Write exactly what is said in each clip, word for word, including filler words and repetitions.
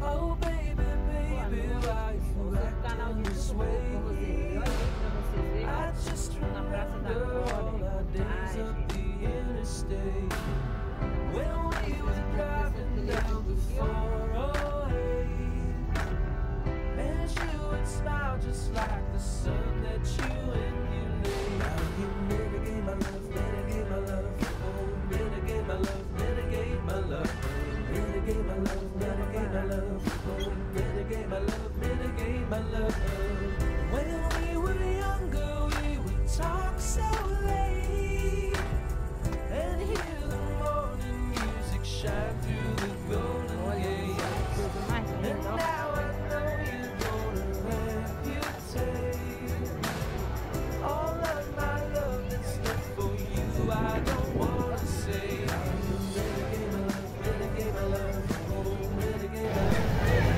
Oh baby, baby, why you acting this way? I just remember all our days up the interstate when we were driving down the four oh eight, and you would smile just like the sun that you emulate. Now you mitigate my love, mitigate my love, oh mitigate my love, mitigate my love, mitigate my love, mitigate my love, oh mitigate my love, mitigate my love. When we were younger, we would talk so late and hear the morning music shine through the golden gate. And now I know you're gonna amputate all of my love that's left for you. I don't wanna say mitigate my love, mitigate my love, oh mitigate my love.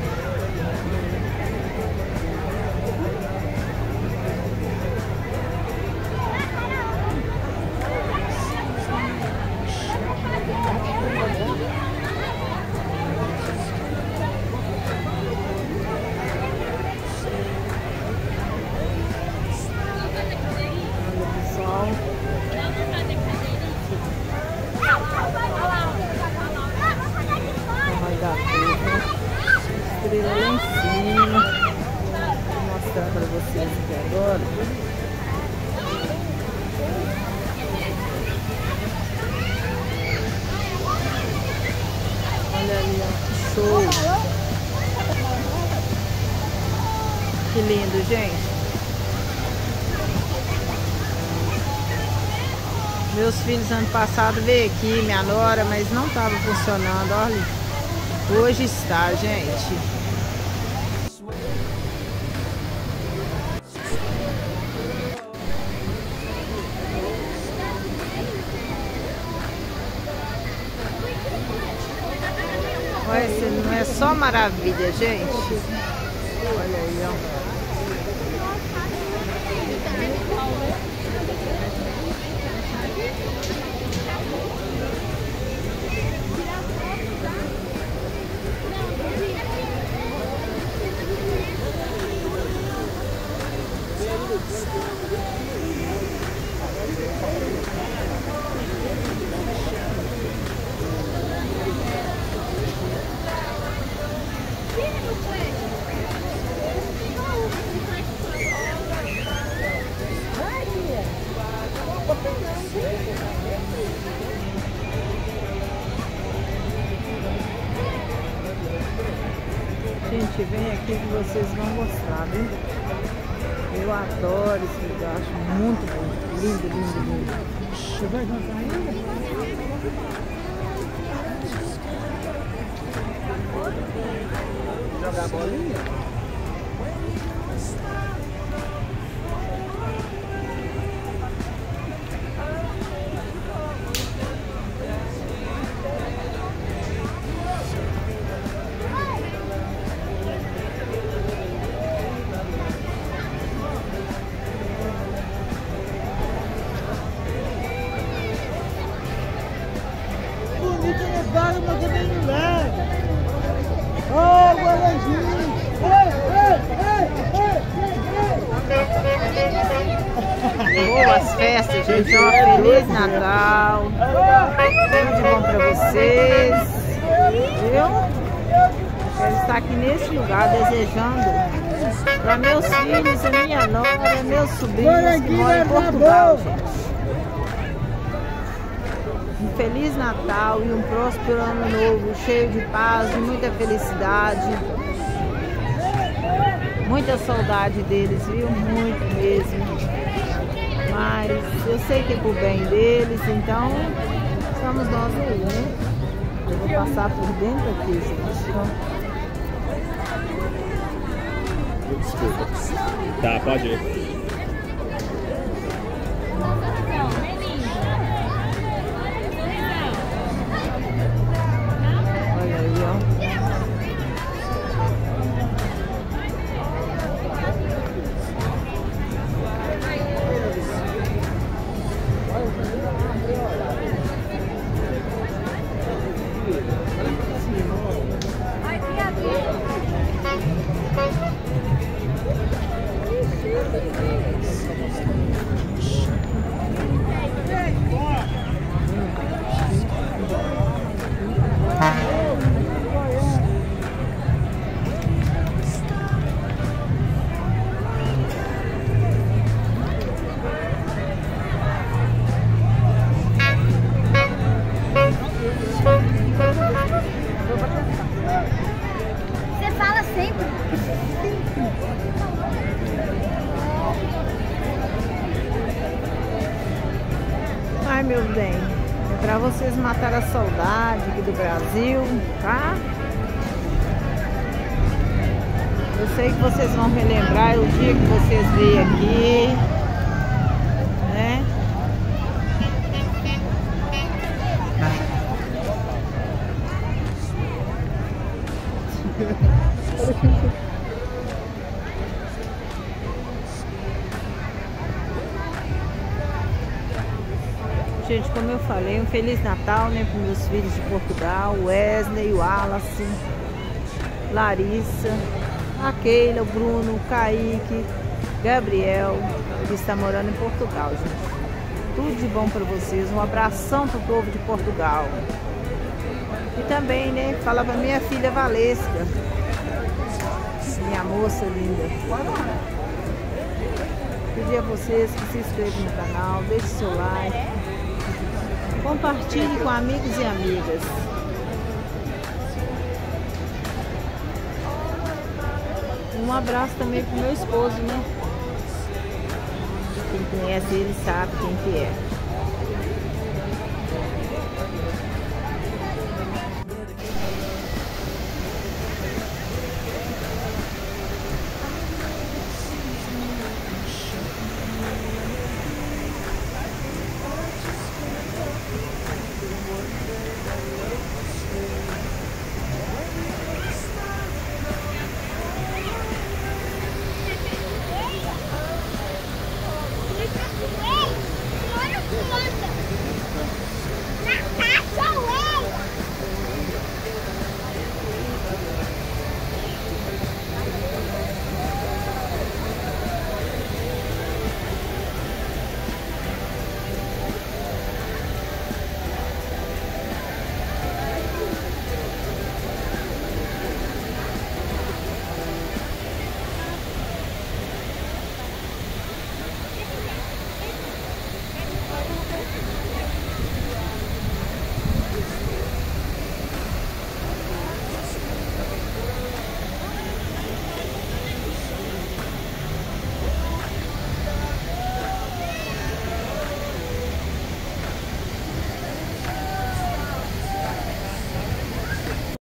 Estrela lá em cima. Vou mostrar para vocês aqui agora. Olha ali, ó, show. Que lindo, gente. Meus filhos ano passado veio aqui, minha nora, mas não estava funcionando, olha. Hoje está, gente. Olha, não é só maravilha, gente. Olha aí, ó. Gente, vem aqui que vocês vão gostar, viu? Eu adoro esse lugar, acho muito bom. Lindo, lindo, lindo. Você vai jantar ainda? Jogar a bolinha? Para meu cabelo leve. Ô, Guarajinho! Ei, ei, ei, ei, ei! Boas festas, gente. Ó, Feliz Natal. Tudo de bom pra vocês. Eu quero estar aqui nesse lugar desejando para meus filhos, a minha nora, meus sobrinhos que moram em Portugal, gente. Um Feliz Natal e um próspero Ano Novo, cheio de paz e muita felicidade. Muita saudade deles, viu? Muito mesmo. Mas eu sei que é pro bem deles, então estamos nós aí, né? Eu vou passar por dentro aqui, gente. Desculpa. Tá, pode ir. Ai, que meus bem. É pra vocês matar a saudade aqui do Brasil, tá? Eu sei que vocês vão relembrar o dia que vocês veio aqui, né? Gente, como eu falei, um Feliz Natal, né, para meus filhos de Portugal, Wesley, o Wallace, Larissa, a Keila, o Bruno, o Kaique, Gabriel, que está morando em Portugal, gente. Tudo de bom para vocês, um abração para o povo de Portugal. E também, né, fala para minha filha Valesca, minha moça linda. Pedir a vocês que se inscrevam no canal, deixe seu like, compartilhe com amigos e amigas. Um abraço também pro meu esposo, né? Quem conhece ele sabe quem que é.